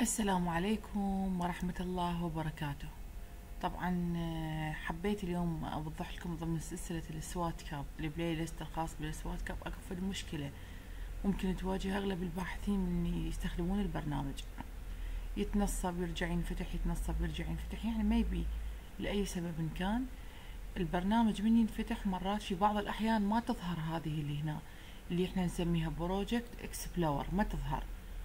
السلام عليكم ورحمة الله وبركاته. طبعا حبيت اليوم أوضح لكم ضمن سلسلة السوات كاب البلاي ليست الخاص بالسوات كاب أكفل مشكلة ممكن تواجه أغلب الباحثين من يستخدمون البرنامج. يتنصب يرجع ينفتح، يتنصب يرجع ينفتح، يعني ما يبي لأي سبب كان البرنامج من ينفتح مرات في بعض الأحيان ما تظهر هذه اللي هنا اللي احنا نسميها بروجكت اكسبلور، ما تظهر.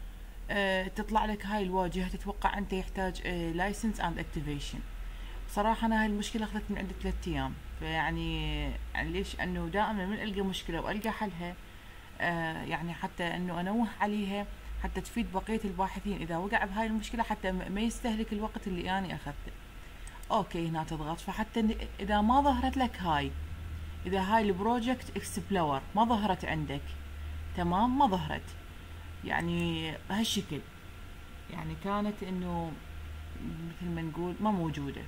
تطلع لك هاي الواجهة، تتوقع أنت يحتاج لايسنس اند اكتيفيشن. بصراحة أنا هاي المشكلة أخذت من عندي 3 أيام، فيعني ليش؟ أنه دائما من ألقى مشكلة وألقى حلها، يعني حتى أنه أنوه عليها حتى تفيد بقية الباحثين إذا وقع بهاي المشكلة، حتى ما يستهلك الوقت اللي أنا أخذته. أوكي، هنا تضغط، فحتى إذا ما ظهرت لك هاي، إذا هاي البروجكت اكسبلور ما ظهرت عندك، تمام، ما ظهرت، يعني هالشكل، يعني كانت انه مثل ما نقول ما موجودة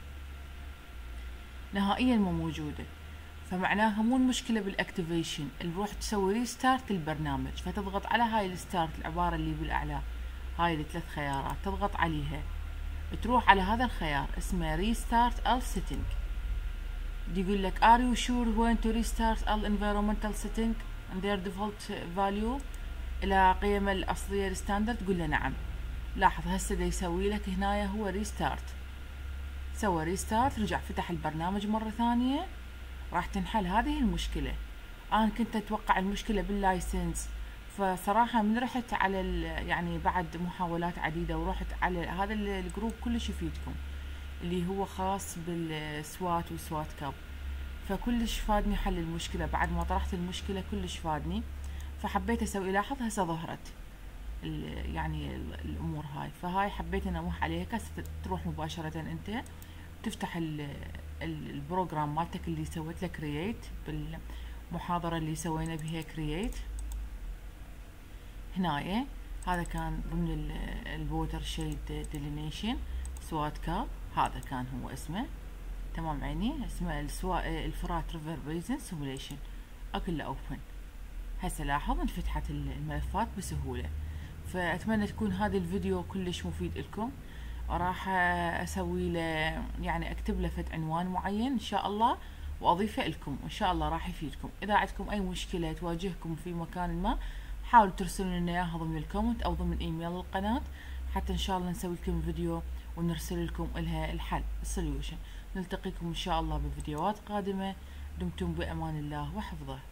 نهائيا، ما موجودة. فمعناها مو المشكلة بالاكتيفيشن، نروح تسوي ريستارت البرنامج، فتضغط على هاي الستارت العبارة اللي بالاعلى، هاي الثلاث خيارات تضغط عليها، تروح على هذا الخيار اسمه ريستارت all setting. يقول لك are you sure when to restart all environmental setting and their default value الى قيم الاصلية الستاندرد؟ تقول له نعم. لاحظ هسه دا يسوي لك هنايا هو ريستارت، سوى ريستارت، رجع فتح البرنامج مرة ثانية، راح تنحل هذه المشكلة. أنا كنت أتوقع المشكلة باللايسنس، فصراحة من رحت على يعني بعد محاولات عديدة ورحت على هذا الجروب كلش يفيدكم اللي هو خاص بالسوات وسوات كاب، فكلش فادني حل المشكلة. بعد ما طرحت المشكلة كلش فادني، فحبيت أسوي. لاحظ هسه ظهرت يعني الامور هاي، فهاي حبيت ان اوضح عليها. هسه تروح مباشرة انت تفتح البروجرام مالتك اللي سويت له كرييت بالمحاضرة اللي سوينا بها كرييت. هنايا هذا كان ضمن الووتر شيد ديلينيشن سوات كاب، هذا كان هو اسمه، تمام عيني، اسمه الفرات ريفر بيزن سيموليشن، اكله اوبن. هسه لاحظ انفتحت الملفات بسهولة. فأتمنى تكون هذا الفيديو كلش مفيد لكم. راح أسوي له يعني أكتب له فد عنوان معين إن شاء الله وأضيفه لكم، وإن شاء الله راح يفيدكم. إذا عندكم أي مشكلة تواجهكم في مكان ما، حاولوا ترسلوا لنا إياها ضمن الكومنت أو ضمن إيميل القناة، حتى إن شاء الله نسوي لكم فيديو ونرسل لكم إلها الحل السوليوشن. نلتقيكم إن شاء الله بفيديوهات قادمة. دمتم بأمان الله وحفظه.